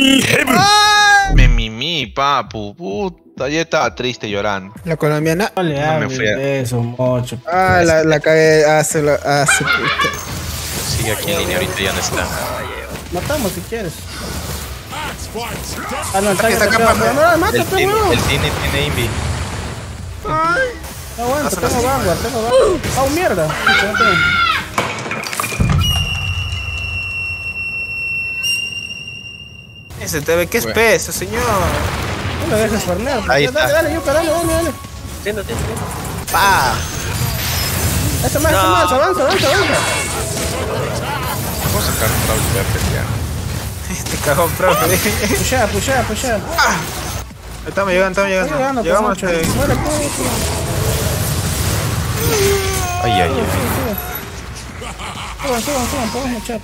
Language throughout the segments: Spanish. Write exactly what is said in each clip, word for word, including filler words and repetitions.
Me mimí, papu. Puta, ya estaba triste llorando. La colombiana. No le No me fui a... hables eso, mocho. Ah, la, la cagué. Ah, se lo. Ah, se puta. Sigue aquí en línea, ahorita ya no está. Matamos si quieres. Ah, no, el tanque Está te acá, pega. no, No, El mátate, tiene, weón. el tiene, tiene invi. No aguanta, tengo vanguard, tengo vanguard. Ah, un mierda. Ese T V, qué espeso, señor. No me dejes farnear. Ahí Dale, está. dale, Yuka, dale, dale, dale. Tiene, tiene, tiene. Pa. Eso más, eso más, avanza, avanza, avanza. Vamos a sacar un Brawl Perfect ya. Este cagón, profe. Pushea, pushea, pushea. Estamos llegando, estamos Estoy llegando, llegando. Llegamos pues, hasta mucho. ahí. Muere, pues, pues. Ay, ay, ay. Suban, suban, suban, podemos echar.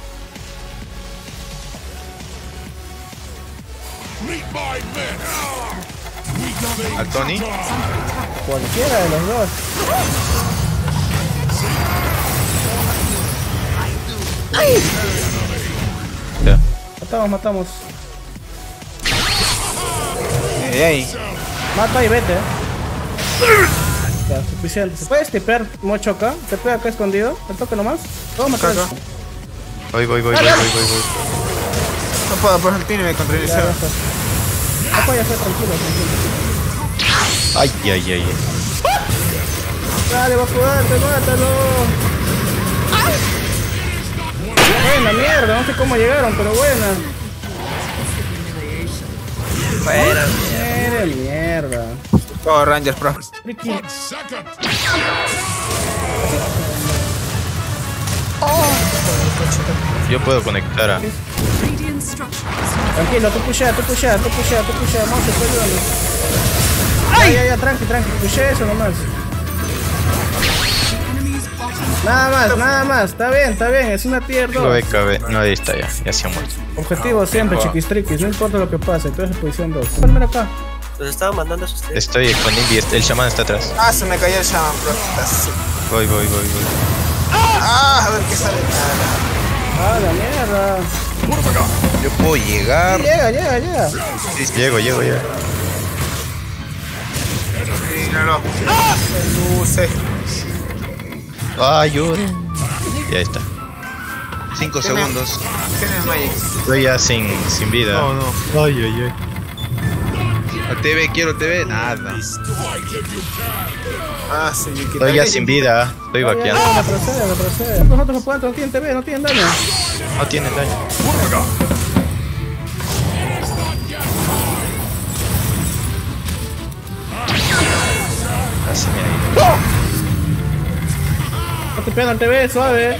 ¿Al Tony? Cualquiera de los dos. Ya. Matamos, matamos. De ahí. Mata y vete. Ya, suficiente. ¿Se puede tipear mucho acá? ¿Se puede acá escondido? ¿El toque nomás? Vamos a matar. Acá. Voy, voy, voy, voy, voy, voy, voy. No puedo, por el tiene me Ya, contradice. ya está. Acá ya está, tranquilo, tranquilo. Ay, ay, ay, ay. Dale, va a jugarte, mátalo. Buena mierda, no sé cómo llegaron, pero buena. Fuera. Mierda, mierda. Todo Rangers, pro. Ricky. Yo puedo conectar a... Tranquilo, tú pushea, tú pushea, tú pushea, tú pushea, no se puede ayudarlo. ¡Ay! Ya, ya, tranqui, tranqui, pushea eso nomás. Nada más, nada más, está bien, está bien, es una tier Tengo dos. B K B. No, ahí está ya. Ya se ha muerto. Objetivo siempre, chiquistriquis, no importa lo que pase, entonces posición dos. Ponme acá. Los estaba mandando a sus tres. Estoy con Invi. El shaman está atrás. Ah, se me cayó el shaman, bro. Así. Voy, voy, voy, voy. Ah, a ver qué sale. Ah, la mierda. Yo puedo llegar. Sí, llega, llega, llega. Llego, llego, llego. Míralo. Luce. Ay, yo. Ya está. Cinco Tiene- segundos. Tienes Magic. Estoy ya sin, sin vida. No, no. Ay, ay, ay. A T V, quiero T V. Nada. Ah, sí, yo Estoy ya sin vida. Estoy Ya, ya, vaqueando. ya, retrocede, retrocede. Los otros no pueden, no tienen T V, no tienen daño. No tienen daño. Así me ha ido. No te pegan el T V, suave.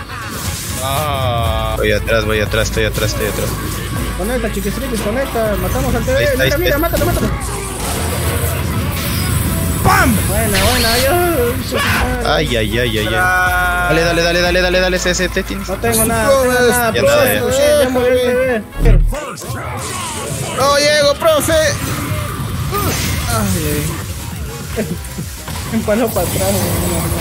Ah. Voy atrás, voy atrás, estoy atrás, estoy atrás. Conecta, chiquistriquis, conecta. Matamos al T Ahí V. está, ahí Mira, mira, está. mátalo, mátalo. ¡Pam! Buena, buena, ay, Ay, ay, ay, ay, ay. Ah, Dale, dale, dale, dale, dale, dale, C S T tienes. No tengo nada, no tengo nada, Ya profe, nada, ya. puché, ya murió el T V. No llego, profe. Ay, Empaló para atrás. No, no.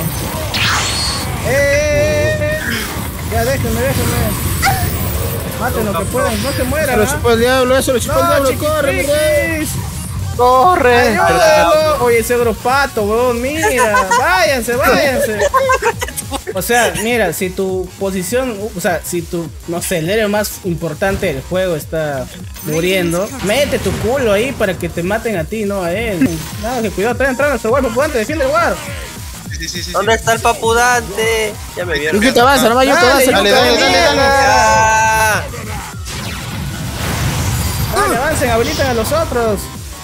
¡Eh! Ya déjenme, déjenme. Maten lo que puedan, no se mueran. se lo ¿ah? chupó el diablo, eso lo chupó el No, diablo. Corre, chiquitriquis. corre. Ayúdalo. Oye, ese gropato, weón, mira. Váyanse, váyanse. O sea, mira, si tu posición, o sea, si tu, no sé, el héroe más importante del juego está muriendo, mete tu culo ahí para que te maten a ti, no a él. Nada, que cuidado, están entrando a su guardo, Papudante, defiende el guard. Sí, sí, sí. ¿Dónde está el Papu Dante? Ya me vieron. Yuki, avanza, nomás Yuki, avanza. dale, Yuki, dale, avanza. dale, dale. Ah, Dale, avancen, habiliten a los otros.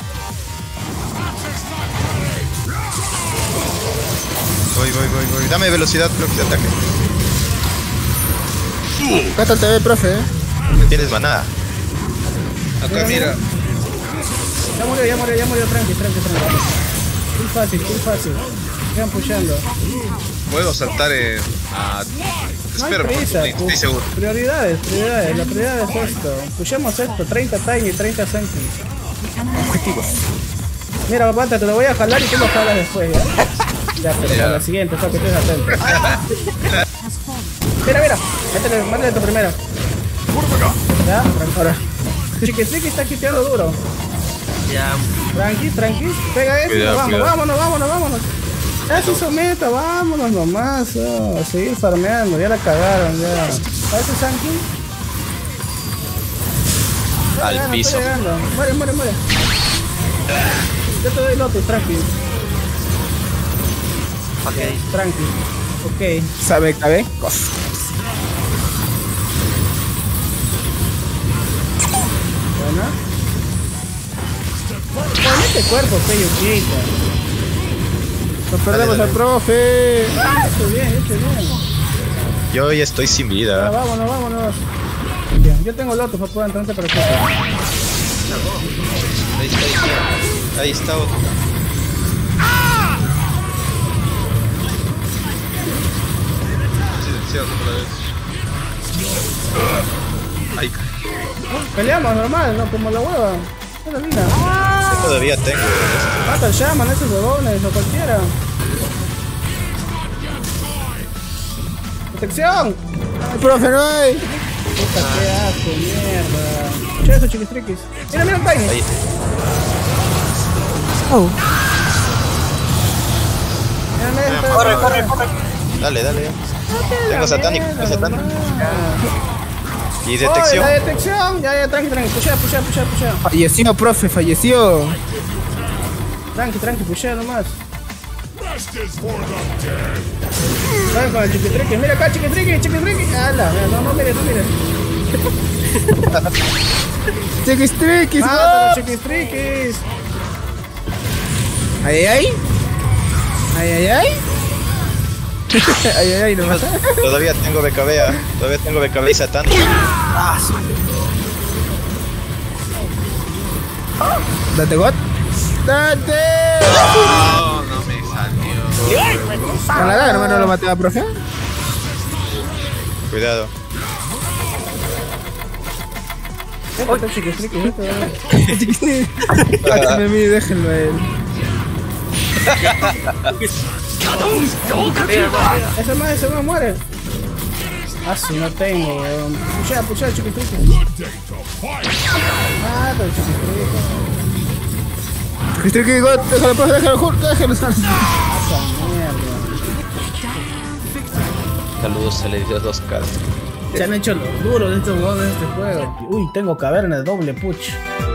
Voy, voy, voy, voy. Dame velocidad, bloque de ataque. Acá está el T V, profe, eh. Tienes manada. Acá, mira. Ya murió, ya murió, ya murió, tranqui, tranqui, tranqui. Full fácil, full fácil. Sigan pushando. Puedo saltar en... a... No hay Espera, prisa, estoy, estoy pu- seguro. Prioridades, prioridades. La prioridad es esto. Pushemos esto, treinta time y treinta céntimos. Objetivos. Mira, papá, te lo voy a jalar y tú lo jalas después, ¿ya? Ya, pero Ya. para la siguiente, para que estés atento. Mira, mira, métele, métele tu primero. Ya, ahora. Chiquitriqui está quiteando duro. Ya. Tranqui, tranqui. Pega eso. Cuidado, Vamos, cuidado. vámonos, vámonos, vámonos. Eso se meta, vámonos nomás. Oh, a seguir farmeando. Ya la cagaron, ya. ¿A ese Sanky? Al Estoy piso. llegando. Muere, muere, muere. Yo te doy lotus, tranqui. Ok. Tranqui. Ok. ¿Sabe cabe? Cosa. Buena. Ponete cuerpo, peyuquita. Nos perdemos dale. al profe. Ah, hecho bien, hecho bien. Yo ya estoy sin Ah, vida. vámonos, vámonos. Ya, yo tengo lotus para poder entrar para acá. Ahí está, ahí está. Ahí está otro. Silenciado otra vez. Ay, Peleamos normal, no como la hueva. No la mina. todavía tengo. Mata el Shaman, esos huevones, o cualquiera. ¡Protección! Ay, profe, no hay. Puta, qué asco, mierda. Che, esos chiquistriquis. Mira, mira el Tiny. Ahí. Oh. Mira, mira, mira, Corre, mira. corre, corre. Dale, dale. Tengo satánico, tengo satánico. Y Oh, detección. la detección. Ya, ya, tranqui, tranqui. Pushea, pushea, pushea, pushea. Falleció, profe, falleció. Tranqui, tranqui, pushea nomás. Dale con el chiquitriqui. Mira acá, chiquitriqui, chiquitriqui. Ala, no, no mires, no mires. Chiquistriquis, Ah, ah. chiquistriquis. Ay, ay, ay. Ay, ay, ay. Ay, ay, ay, nomás. Todavía tengo B K B. ¿ah? Todavía tengo B K B y satánico. Ah, sí. Date, God. Date. No, no me salió. Con la daga, nomás no lo maté a profe. Cuidado. Este es chiquistriqui, este. Háganme a mí, déjenlo a él. Ese más, ese más muere. Ah, si no tengo, weón. Pushea, pushea, chiquitriqui. Ah, pero chiquitriqui. Chiquistriquis, God, déjalo, profe, déjalo, juro, déjalo. Esa mierda. Saludos, se le dio dos K. Se han hecho los duros de estos juegos de este juego. Uy, tengo caverna de doble puch.